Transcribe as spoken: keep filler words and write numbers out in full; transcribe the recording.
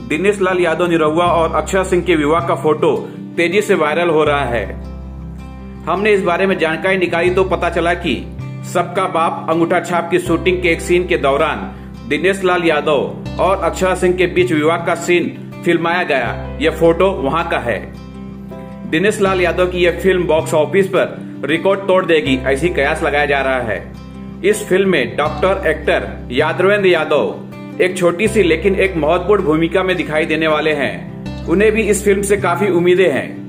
दिनेश लाल यादव निरहुआ और अक्षरा सिंह के विवाह का फोटो तेजी से वायरल हो रहा है। हमने इस बारे में जानकारी निकाली तो पता चला कि सबका बाप अंगूठा छाप की शूटिंग के एक सीन के दौरान दिनेश लाल यादव और अक्षरा सिंह के बीच विवाह का सीन फिल्माया गया। यह फोटो वहां का है। दिनेश लाल यादव की यह फिल्म बॉक्स ऑफिस पर रिकॉर्ड तोड़ देगी, ऐसी कयास लगाया जा रहा है। इस फिल्म में डॉक्टर एक्टर यादवेंद्र यादव एक छोटी सी लेकिन एक महत्वपूर्ण भूमिका में दिखाई देने वाले हैं। उन्हें भी इस फिल्म से काफी उम्मीदें हैं।